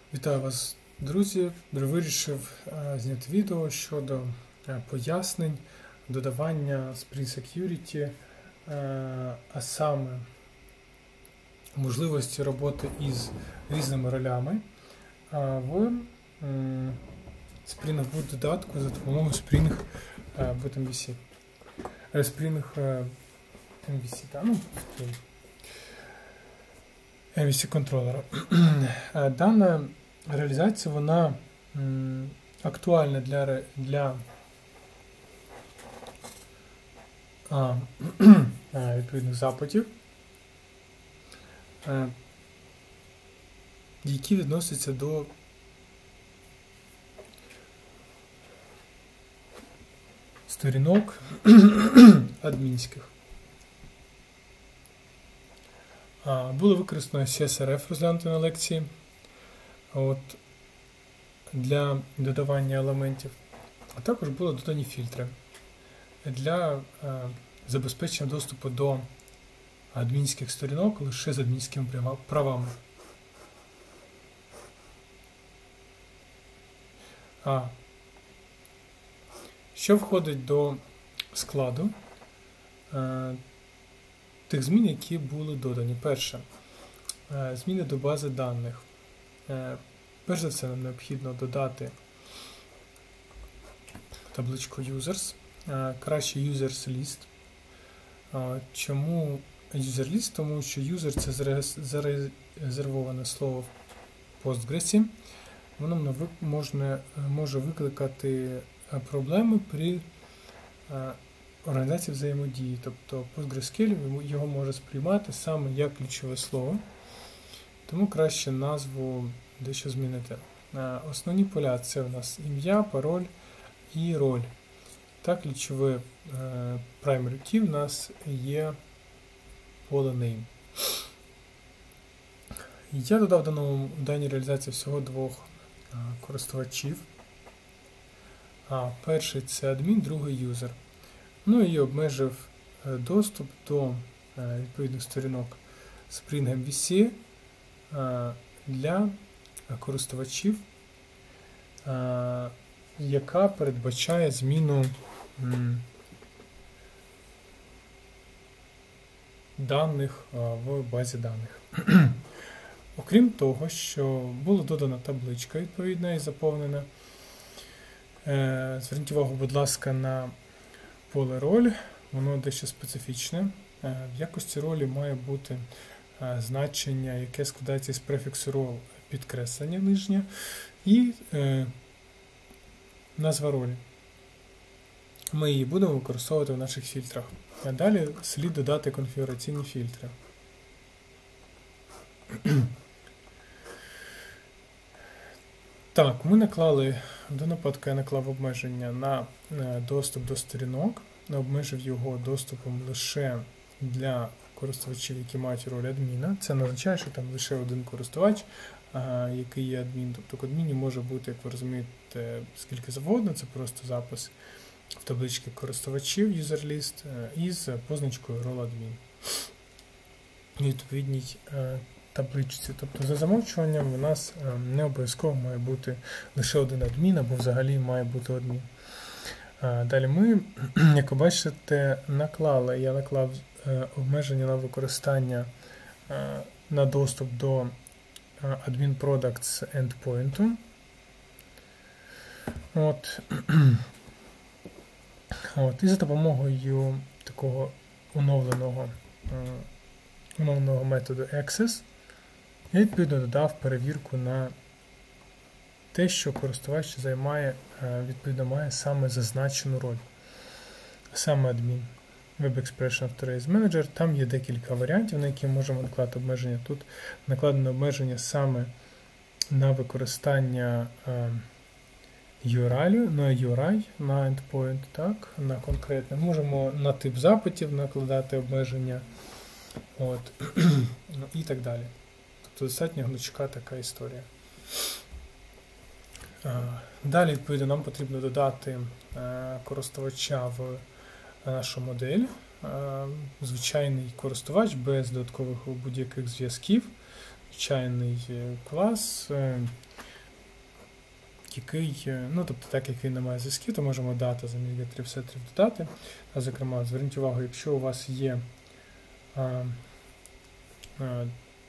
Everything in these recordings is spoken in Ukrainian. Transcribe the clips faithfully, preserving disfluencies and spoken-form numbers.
Вітаю вас, друзі! Вирішив зняти відео щодо пояснень додавання Spring Security, а саме можливості роботи із різними ролями в Spring Boot додатку за допомогою Spring Boot ем ві сі. Spring ем ві сі, та, ну, Spring. ем ві сі контролера. Дана реалізація, вона м, актуальна для, для а, відповідних запитів, а, які відносяться до сторінок адмінських. Було використано сі ес ар еф, розглянути на лекції, от, для додавання елементів, а також були додані фільтри для е, забезпечення доступу до адмінських сторінок лише з адмінськими правами. А що входить до складу е, тих змін, які були додані? Перше, зміни до бази даних. Перш за все, нам необхідно додати табличку Users, краще Users List. Чому User List? Тому що User – це зарезервоване слово в Postgres. Воно можна, може викликати проблеми при організації взаємодії, тобто PostgreSQL його може сприймати саме як ключове слово, тому краще назву дещо змінити. Основні поля – це у нас ім'я, пароль і роль. Так, ключове primary key у нас є поле name. Я додав в даній реалізації всього двох користувачів. Перший – це адмін, другий – юзер. Ну і обмежив доступ до відповідних сторінок Spring ем ві сі для користувачів, яка передбачає зміну даних в базі даних. Окрім того, що була додана табличка відповідна і заповнена. Зверніть увагу, будь ласка, на поле роль, воно дещо специфічне. В якості ролі має бути значення, яке складається із префіксу role, підкреслення нижнє, і е, назва ролі. Ми її будемо використовувати в наших фільтрах. А далі слід додати конфігураційні фільтри. Так, ми наклали, до нападку я наклав обмеження на доступ до сторінок, обмежив його доступом лише для користувачів, які мають роль адміна. Це не означає, що там лише один користувач, який є адмін. Тобто адмінів може бути, як ви розумієте, скільки завгодно, це просто запис в табличці користувачів, user list, із позначкою role admin. Відповідній табличці. Тобто за замовчуванням у нас не обов'язково має бути лише один адмін, або взагалі має бути адмін. Далі ми, як ви бачите, наклали, я наклав обмеження на використання, на доступ до Admin Products endpoint. От. От. І за допомогою такого оновленого, оновленого методу access я відповідно додав перевірку на те, що користувач займає, відповідно має саме зазначену роль. Саме адмін. Web Expression Authorized Manager. Там є декілька варіантів, на які можемо накладати обмеження. Тут накладено обмеження саме на використання ю ар ай, на ю ар ай, на endpoint, так, на конкретне. Можемо на тип запитів накладати обмеження, от, і так далі. Тобто достатньо гнучка така історія. Далі, відповідно, нам потрібно додати користувача в нашу модель. Звичайний користувач без додаткових будь-яких зв'язків, звичайний клас, який, ну, тобто, так як він не має зв'язків, то можемо дата замість гетерів сетерів додати. А, зокрема, зверніть увагу, якщо у вас є а, а,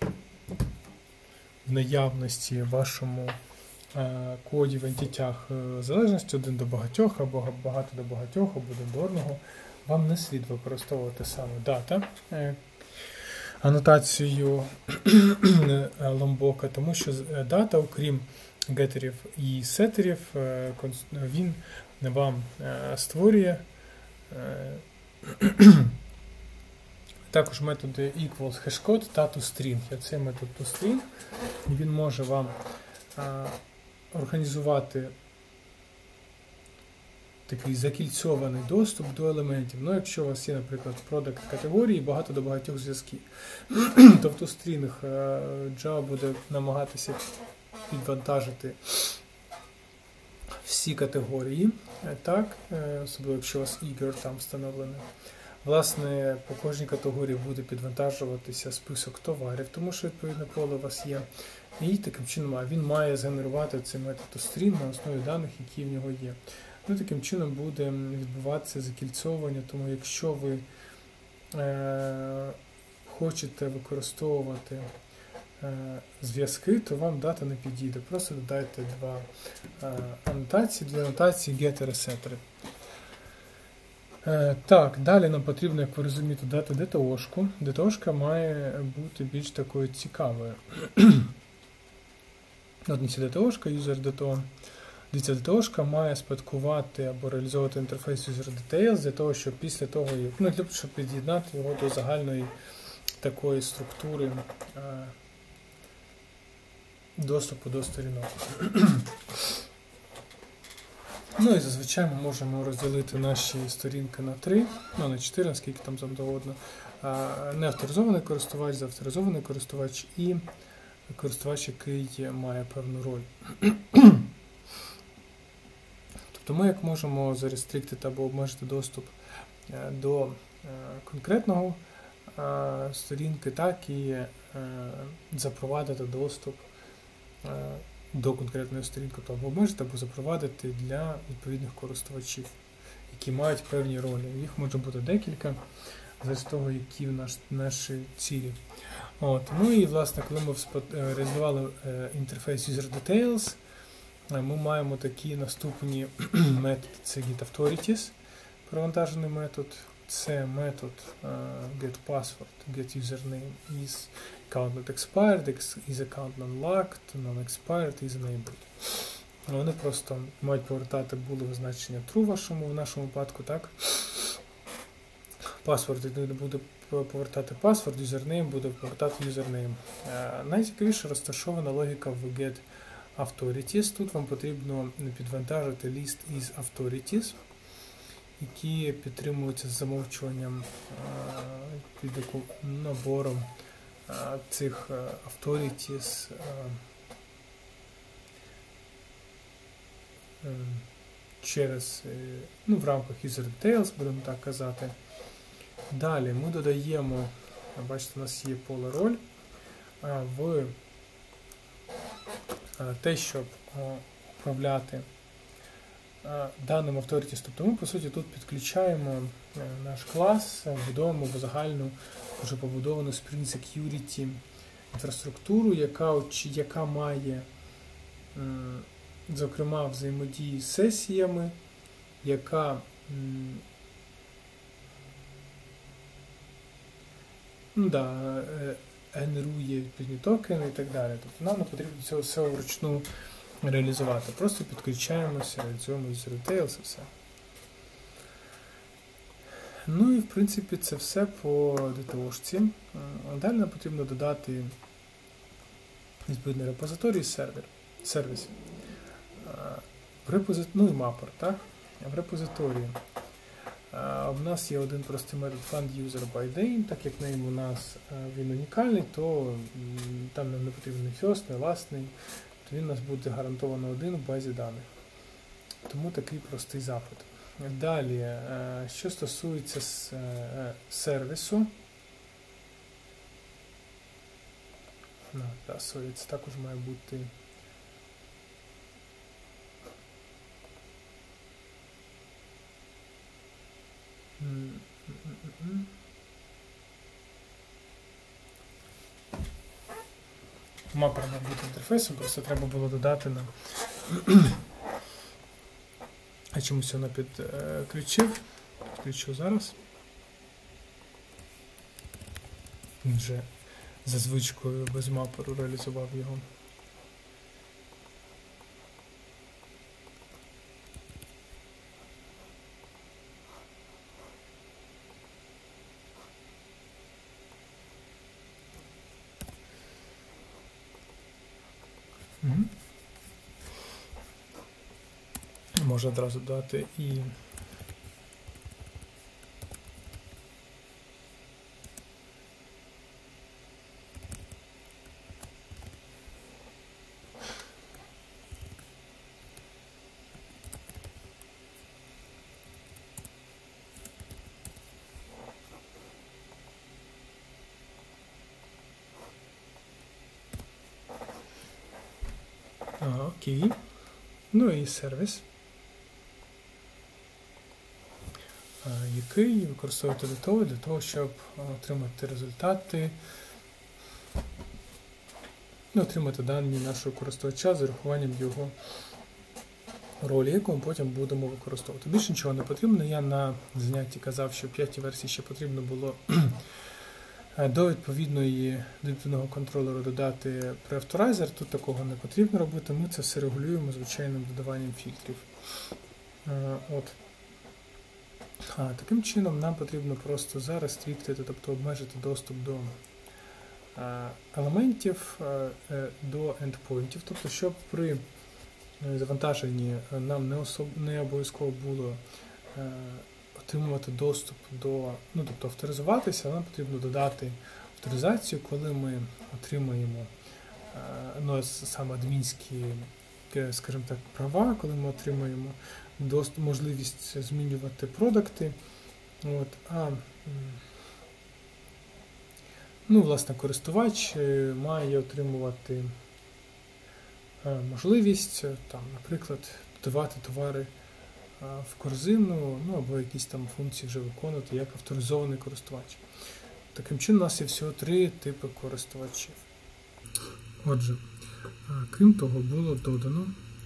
в наявності в вашому а, коді в ентітях залежності один до багатьох, або багато до багатьох, або один до одного, вам не слід використовувати саме дата анотацію ломбока, тому що дата, окрім гетерів і сетерів, він вам створює також методи equals hashcode та toString. Цей метод toString, він може вам організувати такий закільцьований доступ до елементів. Ну, якщо у вас є, наприклад, продакт категорії, багато до багатьох зв'язків, то в toString Java буде намагатися підвантажити всі категорії, так, особливо якщо у вас eager там встановлений. Власне, по кожній категорії буде підвантажуватися список товарів, тому що відповідне поле у вас є. І таким чином він має згенерувати цей метод toString на основі даних, які в нього є. Ну, таким чином буде відбуватися закільцовування, тому якщо ви е, хочете використовувати е, зв'язки, то вам дата не підійде. Просто додайте два е, анотації, дві анотації getter і setter. Е, так, далі нам потрібно, як ви розумієте, дати ді ті о-шку. ді ті о-шка має бути більш такою цікавою. От не ді ті о-шка, user ді ті о. Дивіться, ді ті о-шка має спадкувати або реалізовувати інтерфейс user details для того, щоб після того, ну, щоб під'єднати його до загальної такої структури а, доступу до сторінок. Ну і зазвичай ми можемо розділити наші сторінки на три, ну на чотири, наскільки там завгодно. Неавторизований користувач, заавторизований користувач і користувач, який має певну роль. Тобто ми як можемо зарестріктити або обмежити доступ до конкретного сторінки, так і запровадити доступ до конкретної сторінки, або обмежити, або запровадити для відповідних користувачів, які мають певні ролі. Їх може бути декілька, з того, які в наш, наші цілі. От. Ну і, власне, коли ми реалізували інтерфейс user details, ми маємо такі наступні методи. Це getAuthorities, провантажений метод. Це метод uh, getPassword, getUsername is account not expired, is account non-locked, non-expired, is enabled. Вони просто мають повертати булеве значення true вашому, в нашому випадку, так? Password буде повертати password, username буде повертати username. Uh, найцікавіше розташована логіка в getAuthorities. Тут вам потрібно підвантажити list із authorities, які підтримуються з замовчуванням під набором цих authorities через, ну, в рамках user details, будемо так казати. Далі ми додаємо, бачите, у нас є поле роль, в те, щоб управляти даним authorities. Тобто ми, по суті, тут підключаємо наш клас, будуємо в загальну, вже побудовану Spring Security інфраструктуру, яка, яка має, зокрема, взаємодії з сесіями, яка ну, да, генерує відповідні токени і так далі. Тобто нам не потрібно цього всього вручну реалізувати. Просто підключаємося, реалізуємо user details і все. Ну і, в принципі, це все по ді ті о-шці. Далі нам потрібно додати відповідний репозиторій сервер, сервісів. В репозит... Ну і мапер, так? В репозиторії у нас є один простий метод findUserByName, так як name у нас він унікальний, то там нам не потрібен ні first, ні last name, то він у нас буде гарантовано один в базі даних. Тому такий простий запит. Далі, що стосується сервісу, ну, да, sorry, це також має бути Мапер має бути інтерфейсом, просто треба було додати нам. А чомусь воно підключив. Підключу зараз. Він вже за звичкою без маперу реалізував його. Угу. Можна одразу дати і Ага, окей. Ну і сервіс, який використовуєте для того, для того, щоб отримати результати, ну, отримати дані нашого користувача з урахуванням його ролі, яку ми потім будемо використовувати. Більше нічого не потрібно. Я на занятті казав, що в п'ятій версії ще потрібно було до відповідної до відповідного контролеру додати преавторайзер. Тут такого не потрібно робити. Ми це все регулюємо звичайним додаванням фільтрів. От. А, таким чином нам потрібно просто зарестріктити, тобто обмежити доступ до а, елементів а, до ендпойнтів. Тобто, щоб при завантаженні нам не, особ... не обов'язково було а, отримувати доступ до, ну, тобто авторизуватися, нам потрібно додати авторизацію, коли ми отримаємо а, ну, саме адмінські, скажімо так, права, коли ми отримаємо Дост, можливість змінювати продукти. От, а, ну, власне, користувач має отримувати можливість, там, наприклад, додавати товари в корзину, ну, або якісь там функції вже виконувати як авторизований користувач. Таким чином, у нас є всього три типи користувачів. Отже, крім того, було додано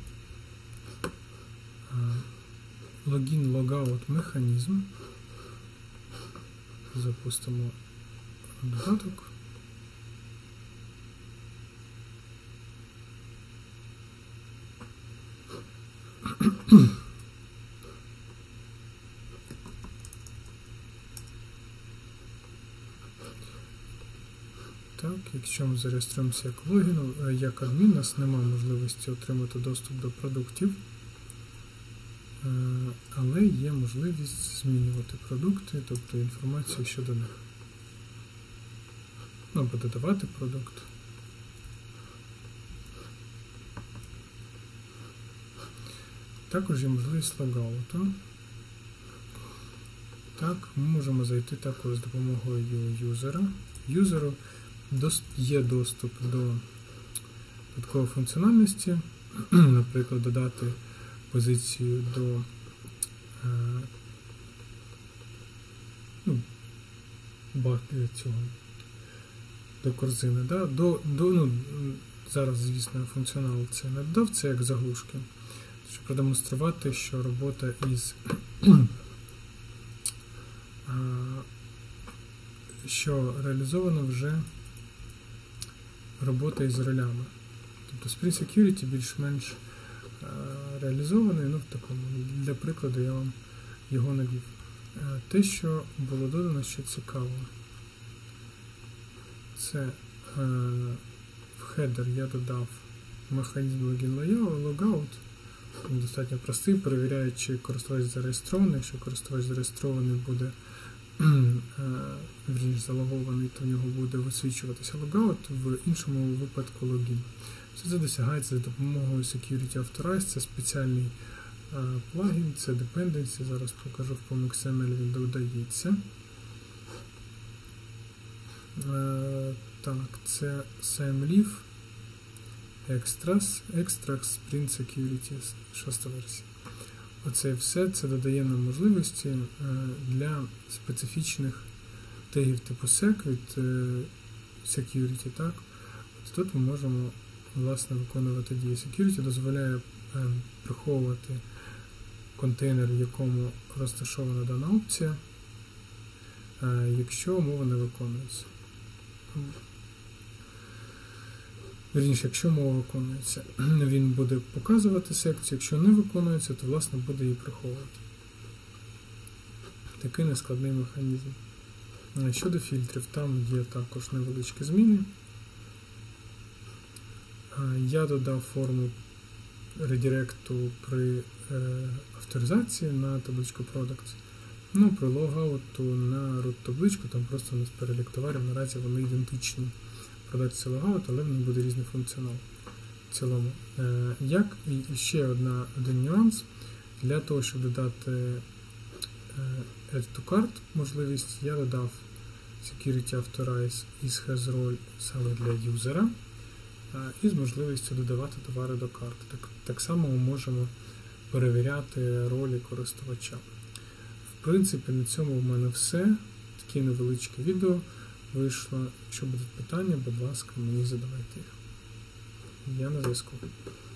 логін-логаут механізм. Запустимо додаток. Так, якщо ми зареєструємося як логін, як адмін, у нас немає можливості отримати доступ до продуктів. Але є можливість змінювати продукти, тобто інформацію щодо них. Або додавати продукт. Також є можливість логауту. Так, ми можемо зайти також з допомогою юзера. Юзеру є доступ до додаткової функціональності, наприклад, додати позицію до, ну, цього, до корзини. Да? До, до, ну, зараз, звісно, функціонал це не додав, це як заглушки, щоб продемонструвати, що робота із що реалізовано вже робота із ролями. Тобто Sprint Security більш-менш реалізований, ну, в такому, для прикладу я вам його навів. Те, що було додано, що цікаво, це е, в хедер я додав механізм логін-логаут. Він достатньо простий, перевіряє, чи користувач зареєстрований. Якщо користувач зареєстрований буде, вірніше залогований, то в нього буде висвічуватися логаут, в іншому випадку логін. Все це досягається за допомогою Security Authorize, це спеціальний а, плагін, це dependency, зараз покажу в пом ікс ем ель, він додається. А, так, це SameLeaf Extras, Extract Sprint Security, шоста версія. оце все це додає нам можливості для специфічних тегів типу sec від security. Так? От тут ми можемо власне виконувати дії. Security дозволяє приховувати контейнер, в якому розташована дана опція, якщо умова не виконується. Вірніше, якщо мова виконується, він буде показувати секцію, якщо не виконується, то власне буде її приховувати. Такий нескладний механізм. Щодо фільтрів, там є також невеличкі зміни. Я додав форму редиректу при е, авторизації на табличку Products. Ну, при логауту на root табличку, там просто у нас перелік товарів, наразі вони ідентичні. Продакція логаут, але в них буде різний функціонал в цілому. Е, як і ще одна, один нюанс, для того, щоб додати е, Add to Cart можливість, я додав Security Authorize із HasRole саме для юзера, і з можливістю додавати товари до карти. Так, так само ми можемо перевіряти ролі користувача. В принципі, на цьому в мене все. Таке невеличке відео вийшло. Якщо будуть питання, будь ласка, мені задавайте їх. Я на зв'язку.